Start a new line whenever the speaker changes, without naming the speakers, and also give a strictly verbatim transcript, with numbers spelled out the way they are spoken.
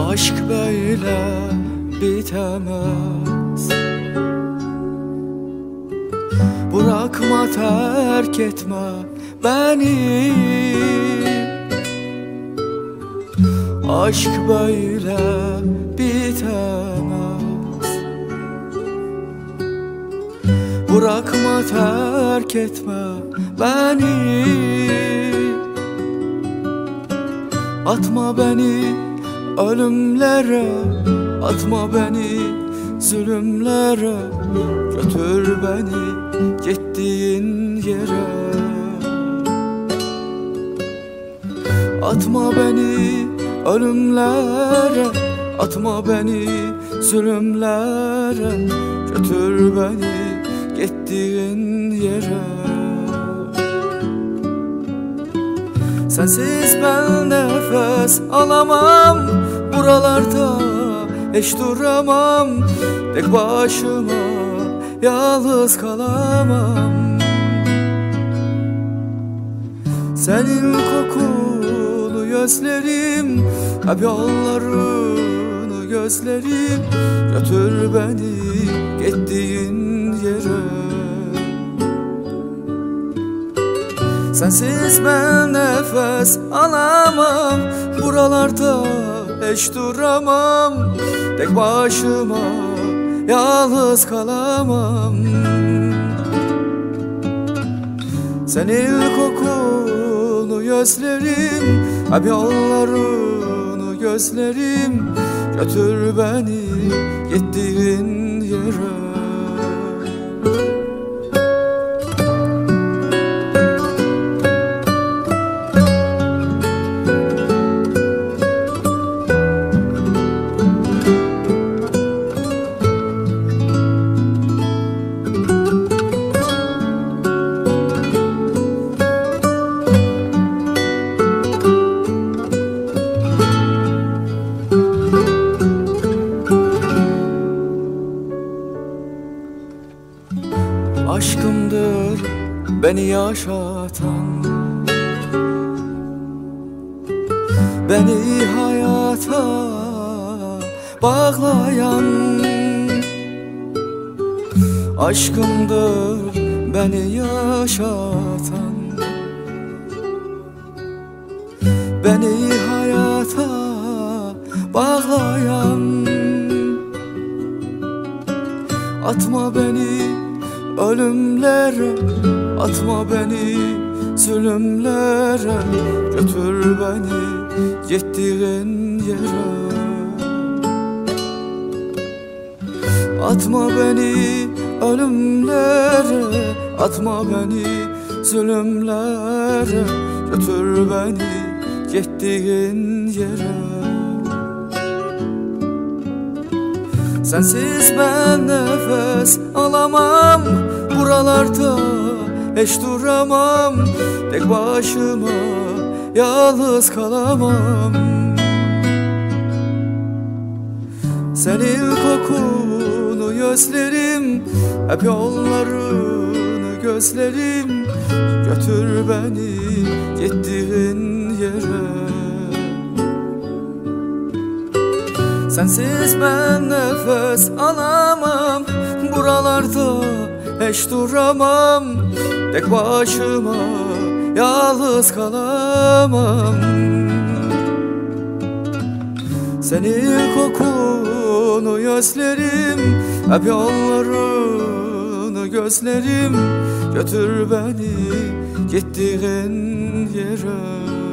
Aşk böyle bitemez. Bırakma, terk etme beni. Aşk böyle bitemez. Bırakma, terk etme beni. Atma beni ölümlere, atma beni zulümlere. Götür beni gittiğin yere. Atma beni ölümlere, atma beni zulümlere. Götür beni gittiğin yere. Sensiz ben nefes alamam, buralarda hiç duramam. Tek başıma yalnız kalamam. Senin kokulu gözlerim, hep yollarını gözlerim. Götür beni gittiğin yere. Sensiz ben nefes alamam, buralarda hiç duramam. Tek başıma yalnız kalamam. Senin kokulu gözlerim, hep yollarını gözlerim. Götür beni gittiğin yere. Aşkımdır beni yaşatan, beni hayata bağlayan. Aşkımdır beni yaşatan, beni hayata bağlayan. Atma beni ölümlere, atma beni zulümlere. Götür beni gittiğin yere. Atma beni ölümlere, atma beni zulümlere. Götür beni gittiğin yere. Sensiz ben nefes alamam, buralarda hiç duramam. Tek başıma yalnız kalamam. Senin kokunu gözlerim, hep yollarını gözlerim. Götür beni gittiğin yere. Sensiz ben nefes alamam, buralarda hiç duramam. Tek başıma yalnız kalamam. Senin kokunu gözlerim, hep yollarını gözlerim. Götür beni gittiğin yere.